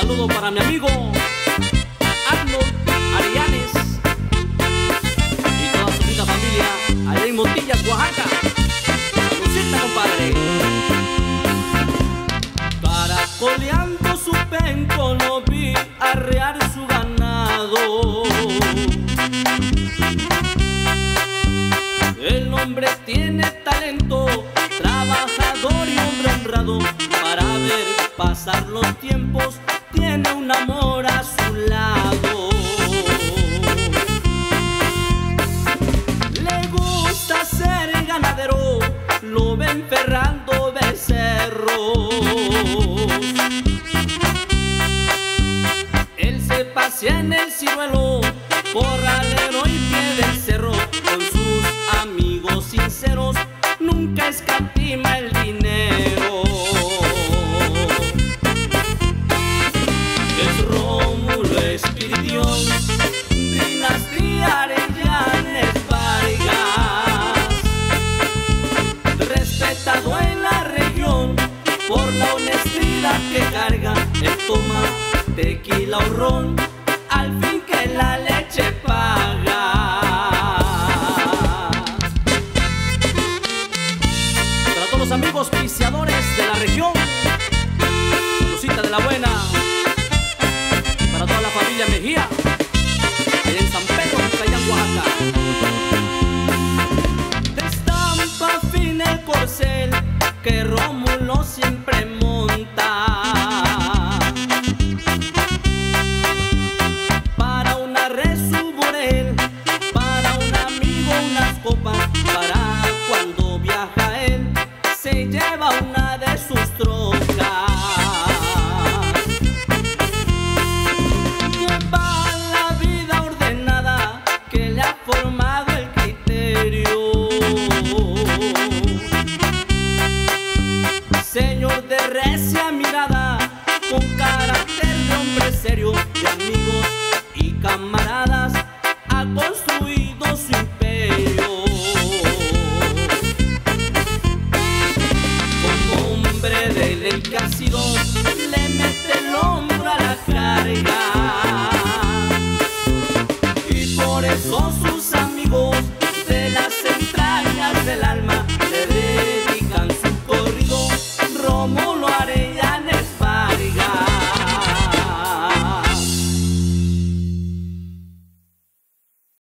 saludo para mi amigo Arnold Arianes y toda su linda familia allá en Motillas, Oaxaca. Saludcita, compadre. Caracoleando su penco lo vi arrear su ganado. El hombre tiene talento, trabajador y hombre honrado. Para ver pasar los tiempos tiene un amor a su lado. Le gusta ser ganadero, lo ven ferrando becerros. Él se pasea en el ciruelo, corralero y pie del cerro. Con sus amigos sinceros nunca escatima el dinero. Es Rómulo Espiridión, dinastía Arellanes Vargas, respetado en la región por la honestidad que carga. Él toma tequila o ron, al fin que la leche paga. Para todos los amigos piseadores de la región, Lucita de la Buena. Para toda la familia Mejía, allá en San Pedro, allá en Oaxaca. De estampa fina el corcel que Rómulo siempre monta. Para una res su burel, para un amigo unas copas. Para cuando viaja él, se lleva una de sus trocas. Formado el criterio, señor de recia mirada, con carácter de hombre serio.